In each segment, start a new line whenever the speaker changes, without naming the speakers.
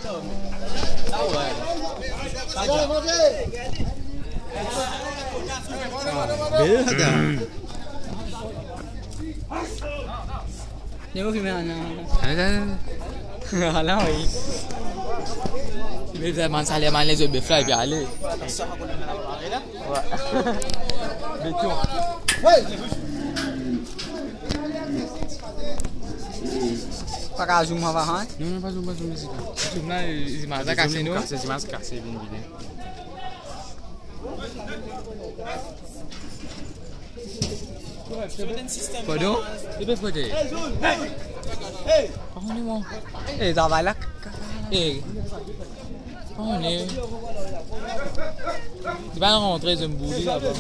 देखो फिर मैं आना हाला भाई मेरे मान साले मान ले जो बेफ्राई पे आले बेचो pakai zoom apa kan?
Non, pas zoom ici.
Zoom là, il m'a cassé nous.
C'est immense cassé bien vidé.
Pardon?
Il peut pas dire.
Hey!
Oh non.
Eh, ça va là.
Eh. Oh non. Tu vas rentrer dans un bouli là-bas.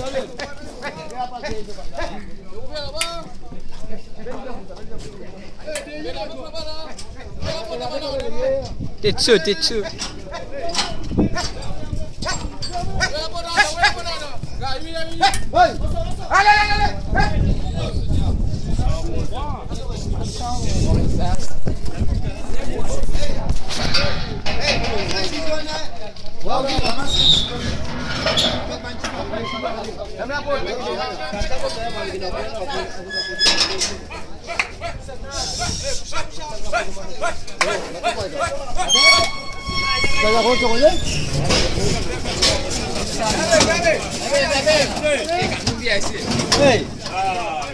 T'es sûr, t'es sûr.
Hey!